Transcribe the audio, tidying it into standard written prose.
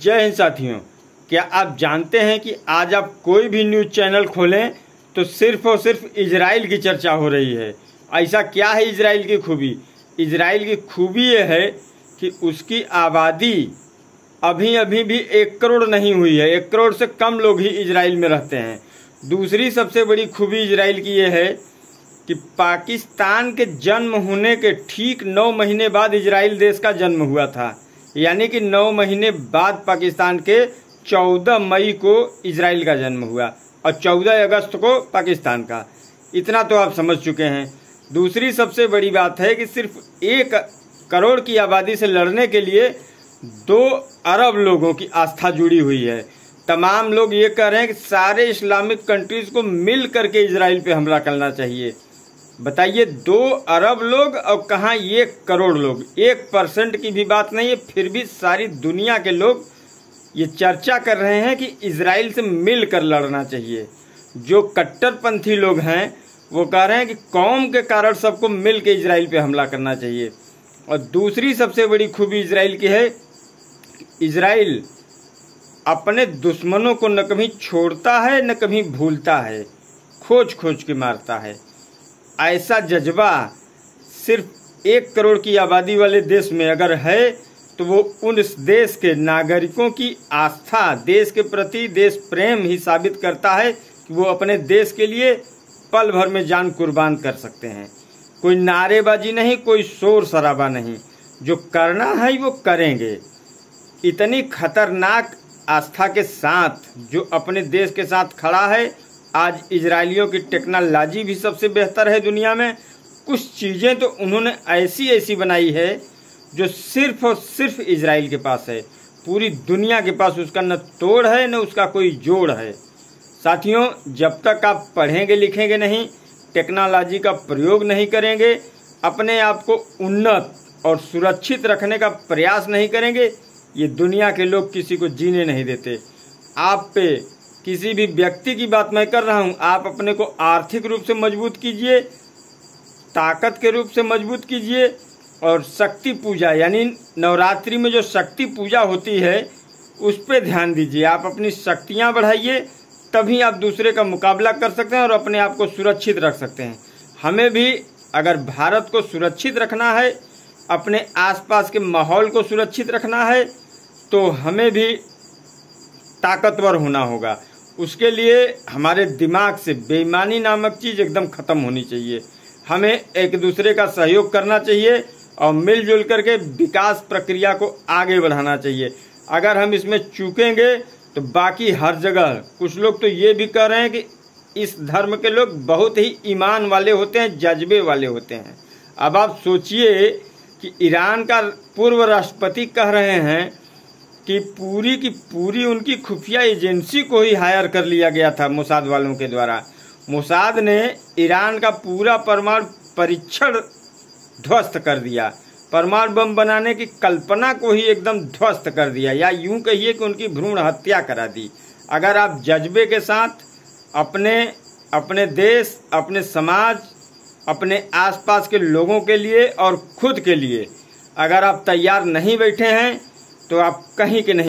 जय हिंद साथियों। क्या आप जानते हैं कि आज आप कोई भी न्यूज़ चैनल खोलें तो सिर्फ और सिर्फ इजराइल की चर्चा हो रही है। ऐसा क्या है इजराइल की खूबी? इजराइल की खूबी ये है कि उसकी आबादी अभी भी 1 करोड़ नहीं हुई है। 1 करोड़ से कम लोग ही इजराइल में रहते हैं। दूसरी सबसे बड़ी खूबी इजराइल की ये है कि पाकिस्तान के जन्म होने के ठीक 9 महीने बाद इजराइल देश का जन्म हुआ था। यानी कि 9 महीने बाद पाकिस्तान के 14 मई को इजराइल का जन्म हुआ और 14 अगस्त को पाकिस्तान का। इतना तो आप समझ चुके हैं। दूसरी सबसे बड़ी बात है कि सिर्फ 1 करोड़ की आबादी से लड़ने के लिए 2 अरब लोगों की आस्था जुड़ी हुई है। तमाम लोग ये कह रहे हैं कि सारे इस्लामिक कंट्रीज को मिल करके इजराइल पे हमला करना चाहिए। बताइए, 2 अरब लोग और कहाँ 1 करोड़ लोग। 1% की भी बात नहीं है, फिर भी सारी दुनिया के लोग ये चर्चा कर रहे हैं कि इजराइल से मिल कर लड़ना चाहिए। जो कट्टरपंथी लोग हैं वो कह रहे हैं कि कौम के कारण सबको मिल के इजराइल पे हमला करना चाहिए। और दूसरी सबसे बड़ी खूबी इजराइल की है, इजराइल अपने दुश्मनों को न कभी छोड़ता है न कभी भूलता है, खोज खोज के मारता है। ऐसा जज्बा सिर्फ 1 करोड़ की आबादी वाले देश में अगर है तो वो उन देश के नागरिकों की आस्था, देश के प्रति देश प्रेम ही साबित करता है कि वो अपने देश के लिए पल भर में जान कुर्बान कर सकते हैं। कोई नारेबाजी नहीं, कोई शोर शराबा नहीं, जो करना है वो करेंगे। इतनी खतरनाक आस्था के साथ जो अपने देश के साथ खड़ा है। आज इजरायलियों की टेक्नोलॉजी भी सबसे बेहतर है दुनिया में। कुछ चीज़ें तो उन्होंने ऐसी बनाई है जो सिर्फ और सिर्फ इजराइल के पास है। पूरी दुनिया के पास उसका न तोड़ है न उसका कोई जोड़ है। साथियों, जब तक आप पढ़ेंगे लिखेंगे नहीं, टेक्नोलॉजी का प्रयोग नहीं करेंगे, अपने आप को उन्नत और सुरक्षित रखने का प्रयास नहीं करेंगे, ये दुनिया के लोग किसी को जीने नहीं देते। आप पे किसी भी व्यक्ति की बात मैं कर रहा हूँ, आप अपने को आर्थिक रूप से मजबूत कीजिए, ताकत के रूप से मजबूत कीजिए और शक्ति पूजा यानी नवरात्रि में जो शक्ति पूजा होती है उस पर ध्यान दीजिए। आप अपनी शक्तियाँ बढ़ाइए, तभी आप दूसरे का मुकाबला कर सकते हैं और अपने आप को सुरक्षित रख सकते हैं। हमें भी अगर भारत को सुरक्षित रखना है, अपने आसपास के माहौल को सुरक्षित रखना है, तो हमें भी ताकतवर होना होगा। उसके लिए हमारे दिमाग से बेईमानी नामक चीज़ एकदम ख़त्म होनी चाहिए। हमें एक दूसरे का सहयोग करना चाहिए और मिलजुल करके विकास प्रक्रिया को आगे बढ़ाना चाहिए। अगर हम इसमें चूकेंगे तो बाकी हर जगह, कुछ लोग तो ये भी कह रहे हैं कि इस धर्म के लोग बहुत ही ईमान वाले होते हैं, जज्बे वाले होते हैं। अब आप सोचिए कि ईरान का पूर्व राष्ट्रपति कह रहे हैं कि पूरी की पूरी उनकी खुफिया एजेंसी को ही हायर कर लिया गया था मोसाद वालों के द्वारा। मोसाद ने ईरान का पूरा परमाणु परीक्षण ध्वस्त कर दिया, परमाणु बम बनाने की कल्पना को ही एकदम ध्वस्त कर दिया, या यूं कहिए कि उनकी भ्रूण हत्या करा दी। अगर आप जज्बे के साथ अपने देश, अपने समाज, अपने आसपास के लोगों के लिए और खुद के लिए अगर आप तैयार नहीं बैठे हैं तो आप कहीं के नहीं।